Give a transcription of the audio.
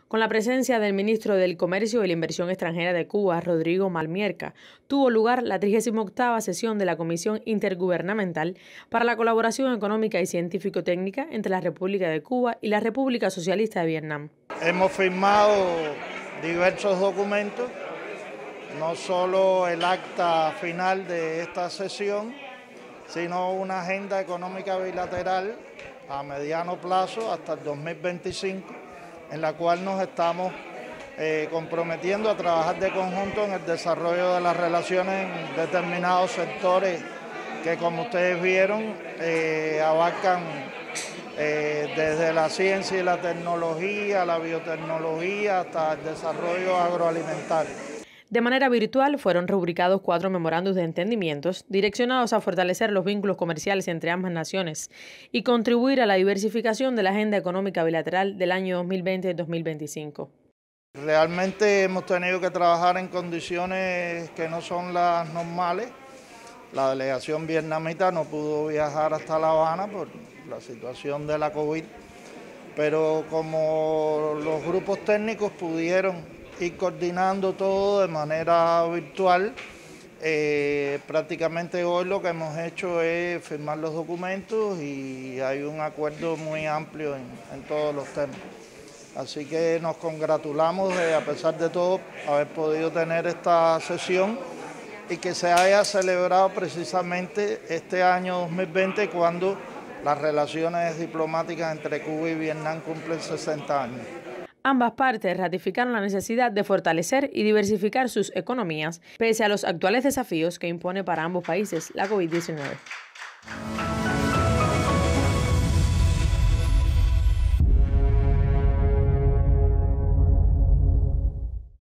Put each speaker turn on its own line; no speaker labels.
Con la presencia del ministro del Comercio y la Inversión Extranjera de Cuba, Rodrigo Malmierca, tuvo lugar la 38ª sesión de la Comisión Intergubernamental para la Colaboración Económica y Científico-Técnica entre la República de Cuba y la República Socialista de Vietnam.
Hemos firmado diversos documentos, no solo el acta final de esta sesión, sino una agenda económica bilateral a mediano plazo hasta el 2025, en la cual nos estamos comprometiendo a trabajar de conjunto en el desarrollo de las relaciones en determinados sectores que, como ustedes vieron, abarcan desde la ciencia y la tecnología, la biotecnología, hasta el desarrollo agroalimentario.
De manera virtual fueron rubricados 4 memorandos de entendimientos direccionados a fortalecer los vínculos comerciales entre ambas naciones y contribuir a la diversificación de la agenda económica bilateral del año 2020-2025.
Realmente hemos tenido que trabajar en condiciones que no son las normales. La delegación vietnamita no pudo viajar hasta La Habana por la situación de la COVID, pero como los grupos técnicos pudieron ir coordinando todo de manera virtual, prácticamente hoy lo que hemos hecho es firmar los documentos y hay un acuerdo muy amplio en todos los temas. Así que nos congratulamos de, a pesar de todo, haber podido tener esta sesión y que se haya celebrado precisamente este año 2020 cuando las relaciones diplomáticas entre Cuba y Vietnam cumplen 60 años.
Ambas partes ratificaron la necesidad de fortalecer y diversificar sus economías, pese a los actuales desafíos que impone para ambos países la COVID-19.